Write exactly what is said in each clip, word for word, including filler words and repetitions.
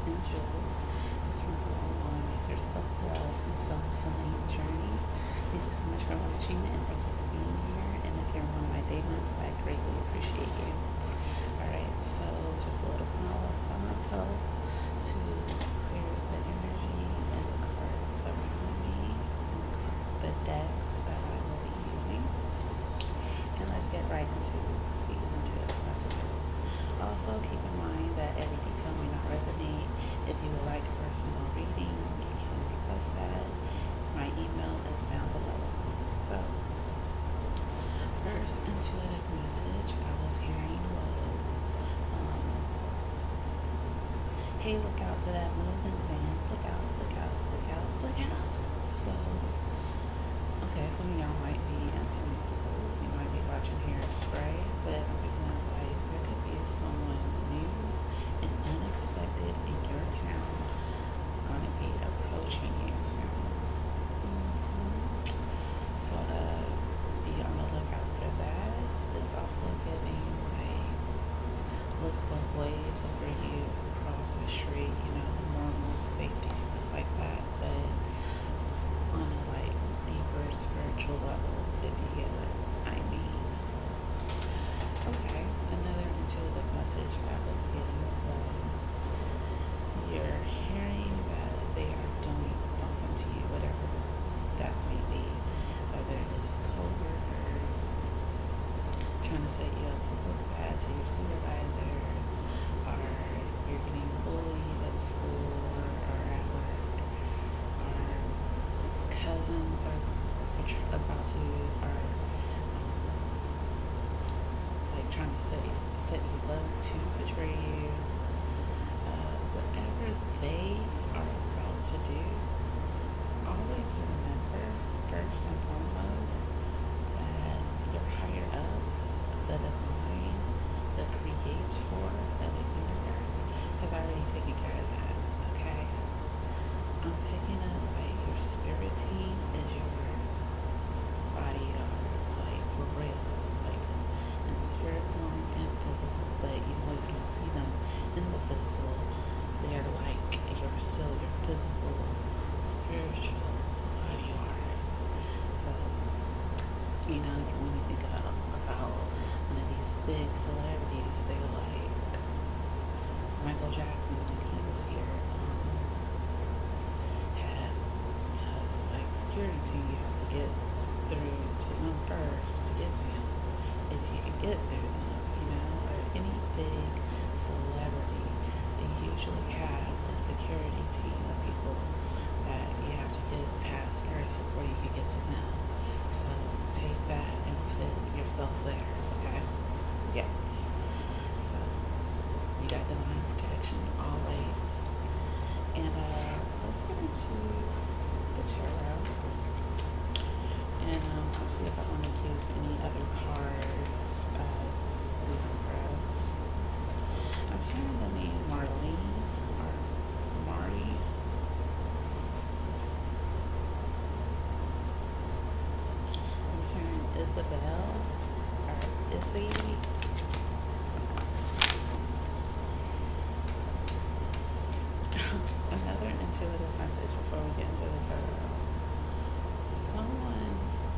and Jules. Just remember on your self-love and self-healing journey. Thank you so much for watching, and thank you for being here. And if you're one of my day ones, I greatly appreciate you. Alright, so just a little pile of Sanato to clear the energy and the cards surrounding me and the, card, the decks that I will be using. And let's get right into these intuitive messages. Also, keep in mind that every detail may not resonate. If you would like a personal reading, you can request that. My email is down below. So, first intuitive message I was hearing was, um, hey, look out for that moving van. Look out, look out, look out, look out. So, okay, some of y'all might be into musicals. You might be watching Hairspray, but I'm picking up like there could be someone new and unexpected in your town gonna be approaching you soon. Mm-hmm. So, uh, be on the lookout for that. It's also giving like look both ways over you across the street, you know, the normal safety stuff like that, but on a like deeper spiritual level, if you get what I mean. Okay, another intuitive message I was getting was you're hearing that they are doing something to you, whatever that may be, whether it's co-workers trying to set you up to look bad to your supervisors, or you're getting bullied at school or, or at work, or cousins are about to are um, like trying to set you, set you up to betray you. Uh, whatever they are about to do, always remember first and foremost that your higher ups, the divine, the creator of the universe has already taken care of that. Okay, I'm picking up like your spirit team is your bodyguards, like for real, like in spirit form and physical, but even though you don't see them in the physical, they're like you're still your physical, spiritual bodyguards. So, you know, when you think about, about one of these big celebrities, say like Michael Jackson when he was here, um, had tough like security team. You have to get through to them first to get to him. If you can get through them, you know, or any big celebrity, they usually have a security team of people that you have to get past first before you can get to them. So take that and put yourself there, okay? Yes. So you got divine protection always. And uh, let's get into the tarot. And um, I'll see if I want to use any other cards as we progress. I'm hearing the name Marlene or Marty. I'm hearing Isabel or Izzy. Another intuitive message before we get into the tarot. Someone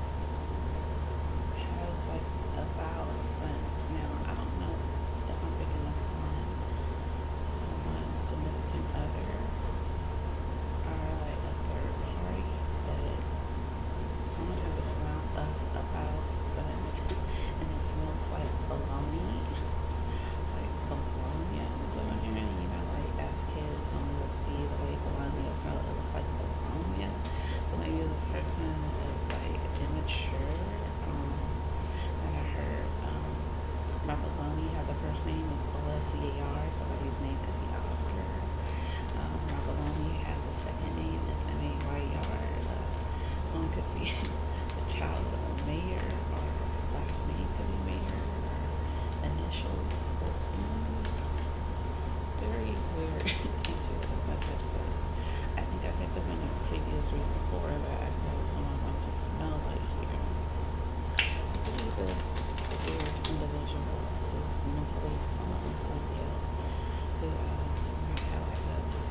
has like a vow sent. Now, I don't know if I'm picking up on someone's significant other or like a third party, but someone has a smell of a vow sent and it smells like bologna, like bologna is what I'm hearing. You know, like as kids when we would see the way bologna smell, it looked like bologna. So maybe this person is like immature. Um, and I heard um, my bologna has a first name, it's O S C A R. Somebody's name could be Oscar. Um, my bologna has a second name, it's M A Y R. Uh, someone could be the child of a mayor, or last name could be mayor, or initials. Um, very weird intuitive message, but I think I picked up in a previous read before that I said someone wants to smell like you. So maybe this weird individual who's mentally, somewhat mentally ill, who um, might have like a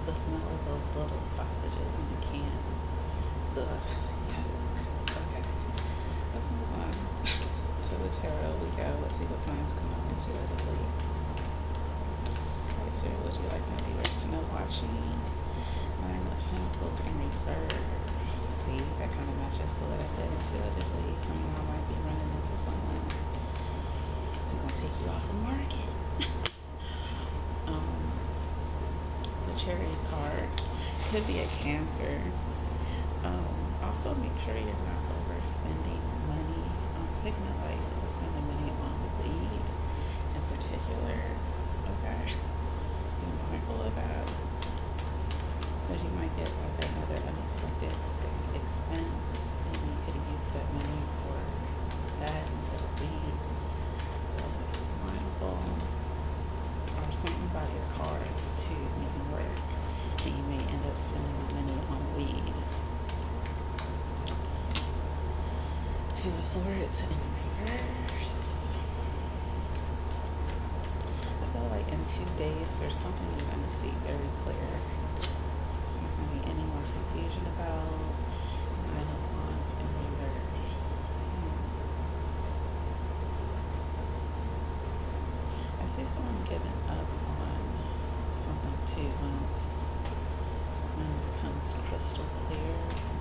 The smell of those little sausages in the can. Ugh. Yuck. Okay. Let's move on to the tarot. We go. Let's see what signs come up intuitively. Alright, so would you like my viewers to know watching? Nine of Pentacles in reverse. See, that kind of matches to what I said intuitively. Some of y'all might be running into someone who's gonna take you off the market. um, the Chariot card could be a Cancer. Um, also, make sure you're not overspending money. I'm picking up like overspending money on weed in particular. Okay, be mindful of that. Because you might get like another unexpected expense and you could use that money for that instead of weed. So just be mindful. Or something about your card to make it work. And you may end up spending that money on weed. Two of Swords in reverse. I feel like in two days there's something you're going to see very clear. There's not going to be any more confusion about. Nine of Wands in reverse. Hmm. I see someone giving up on something too once something becomes crystal clear.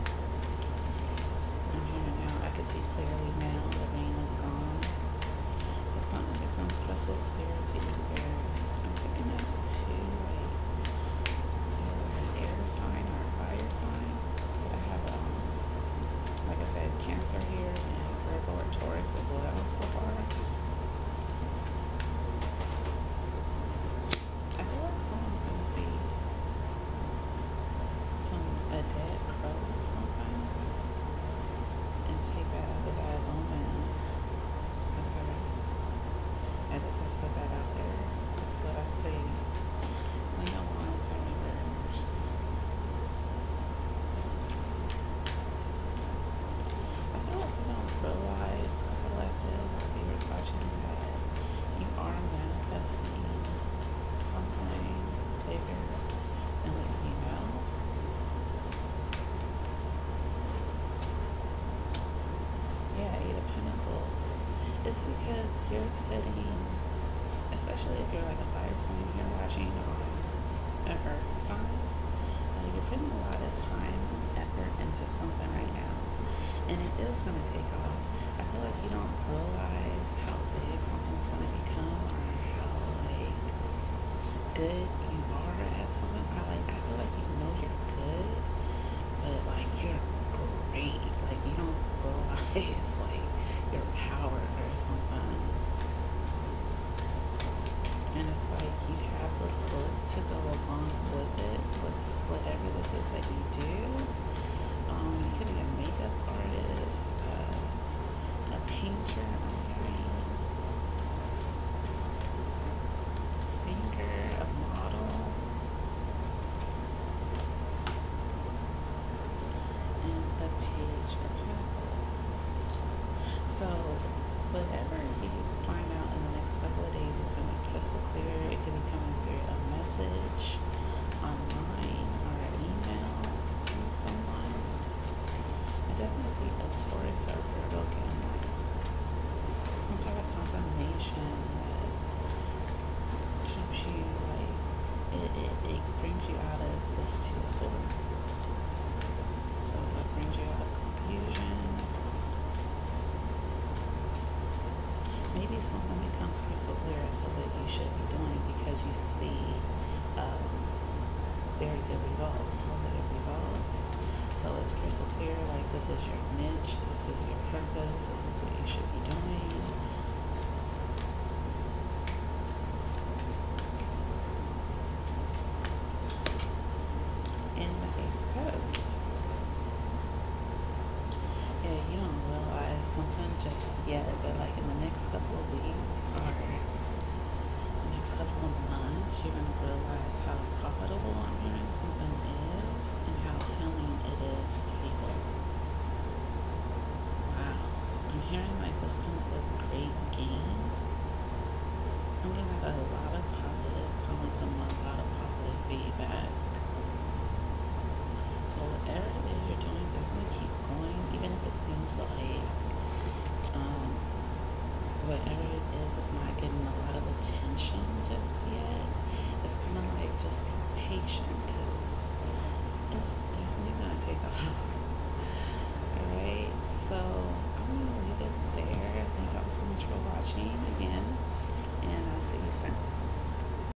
I'm here now. I can see clearly now. The rain is gone. So something becomes crystal clear to either. I'm picking up two, like either an air sign or a fire sign. But I have, um, like I said, Cancer here and Virgo or Taurus as well so far. I feel like someone's gonna see some a dead crow or something. And take that as a bad omen. Okay. I just have to put that out there. That's what I see. Queen of Wands in reverse. I feel like you don't realize, collective or viewers watching, that you are manifesting something bigger than what you know. Yeah, Eight of Pentacles. It's because you're putting, especially if you're like a fire sign here watching or a earth sign, uh, you're putting a lot of time and effort into something right now. And it is going to take off. I feel like you don't realize how big something's going to become or how like good you are at something. I like. I feel like you know you're good, but like you're great. Like you don't realize like your power or something. And it's like you have the look to go along with it. What's whatever this is that you do. Um, you could be a makeup artist, uh, a painter, I'm hearing, singer, a model, and the Page of Pentacles. So whatever you find out in the next couple of days is going to be crystal clear. It could be coming through a message online or an email from someone. I definitely see a Taurus or Virgo getting like some type of confirmation that keeps you like it, it, it brings you out of this Two of Swords. So it brings you out of confusion. Maybe something becomes crystal clear as to what you should be doing because you see um, very good results, positive results. So it's crystal clear, like this is your niche, this is your purpose, this is what you should be doing. And the Ace of Cups. Yeah, you don't realize something just yet, but like in the next couple of weeks or the next couple of months, you're going to realize how profitable I'm hearing something is and how healing it is to people. Wow. I'm hearing like this comes with great gain. I'm getting like a lot of positive comments and a lot of positive feedback. not getting a lot of attention just yet, it's kind of like just be patient because it's definitely gonna take a while. Alright, so I'm gonna leave it there. Thank y'all so much for watching again, and I'll see you soon.